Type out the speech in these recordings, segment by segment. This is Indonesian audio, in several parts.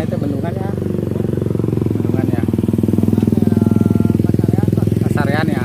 sana itu bendungan ya. Bendungan ya. Pasarian ya.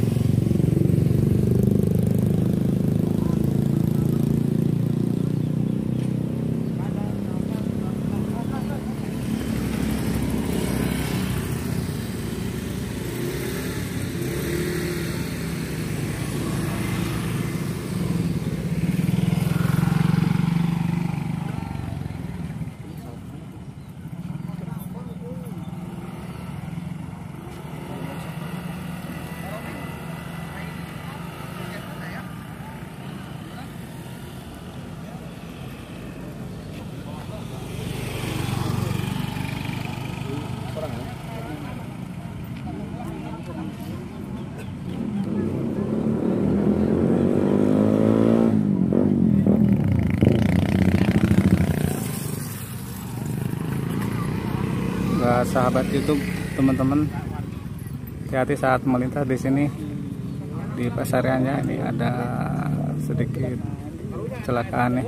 Sahabat YouTube, teman-teman, hati-hati saat melintas di sini di Pasariannya. Ini ada sedikit kecelakaan nih.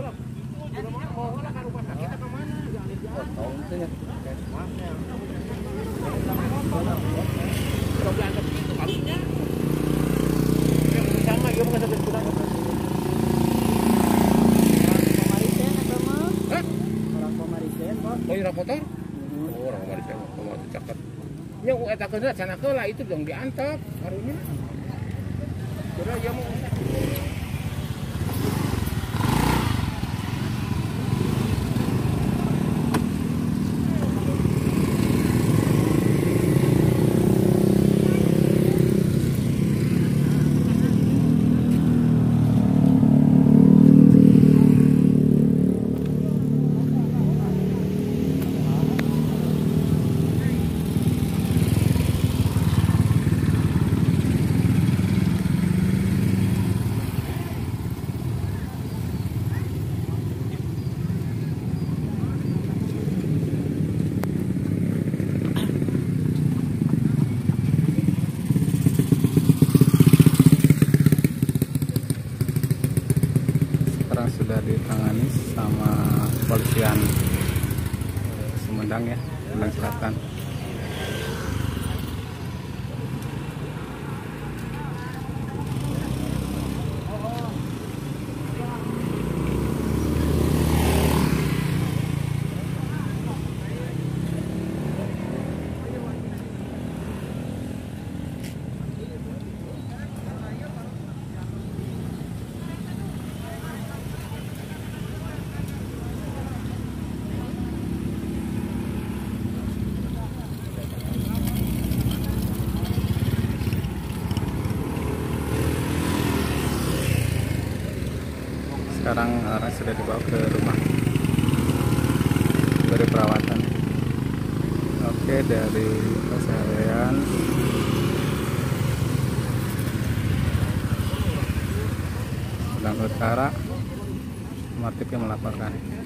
Nya eta keuna cenah heula itu dong diantep harunya. Kira ya mau sudah ditangani sama kepolisian Sumedang ya, Sumedang Selatan. Sekarang orang sudah dibawa ke rumah beri perawatan. Oke, dari Pasarian Sumedang Utara, Motif yang melaporkan.